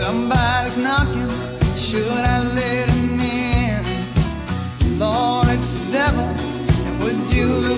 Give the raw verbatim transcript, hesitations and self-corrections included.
Somebody's knocking, should I let him in? Lord, it's the devil, and would you